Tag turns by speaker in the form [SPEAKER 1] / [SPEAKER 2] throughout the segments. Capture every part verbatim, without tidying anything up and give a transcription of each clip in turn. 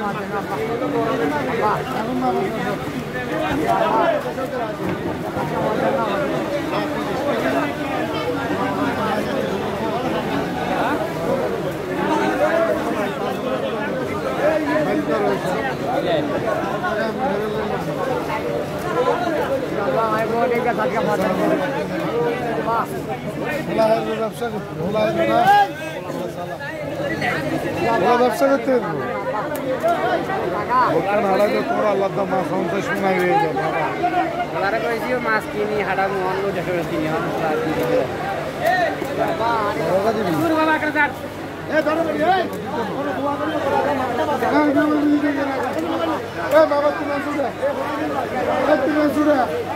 [SPEAKER 1] ব্যবসা করতে আল্লাহ মাছ পঞ্চাশ মিনাই হয়ে যাবে
[SPEAKER 2] মাছ কিনি হাটা অন্য দেশে কিনি
[SPEAKER 1] বাবা তুমি সুরা তুমি সুরা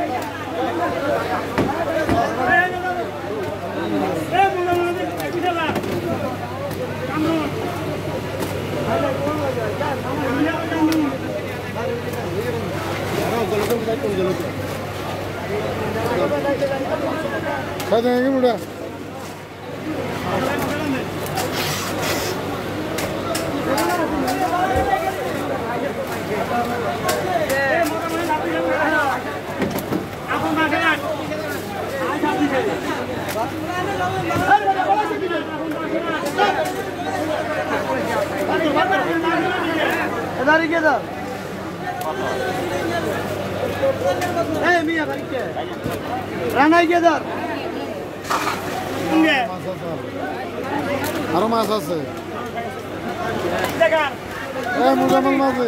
[SPEAKER 1] Hadi hangi burada? Dari kedar. Hey Mia bari ke? Ranai kedar. Inge. Aru mas ase. Dekar. Hey muzamal mazi.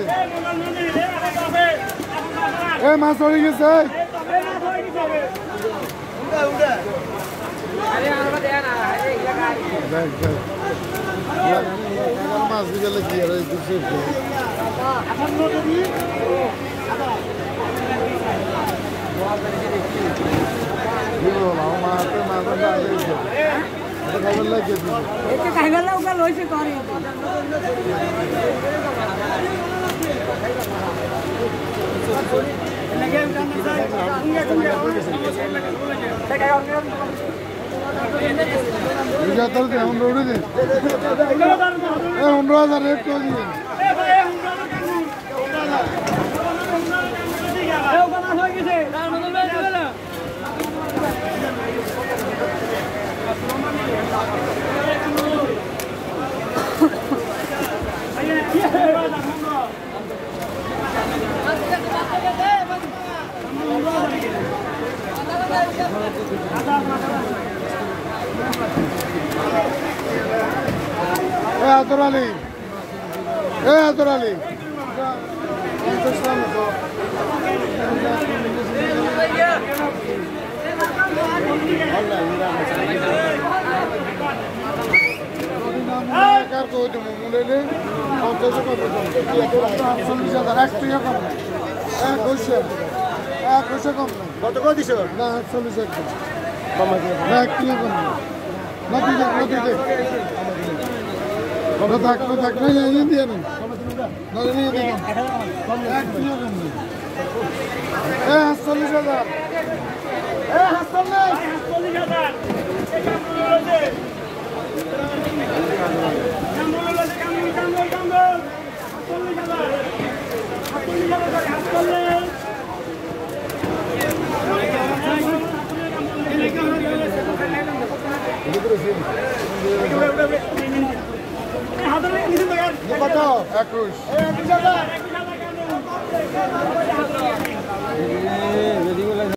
[SPEAKER 1] Hey mas hori geche. Uda uda. Are amra deya na. Are ila gari. Deখ deখ. Mas digale ki are dushe. Apan note di. Dilo la ma te ma ba da le. Eta kaiber la ke di. Eta kaiber la uga loise kore. Lage uga na sai. Unge unge. Te kaiber ni. Ija tar de hum road de. Eh hundred thousand rate ko di. Eh bhai hundred thousand. Eh uga na hoy gise. Na nodol be dibela. Eh Ator Ali. Eh Ator Ali. Kar ko de mulele পঞ্চাশ কত চল্লিশ হাজার এক টাকা কম এক হইছে এক হইছে কম কত কত দিছো না চল্লিশ একদম কম আছে না এক টাকা কম না দিতে না দিতে কত থাক কত থাক না এই দিয়ে না না দিয়ে দিন এক টাকা কম এ চল্লিশ হাজার এ চল্লিশ চল্লিশ হাজার এই কাম রয়েছে কত একুশ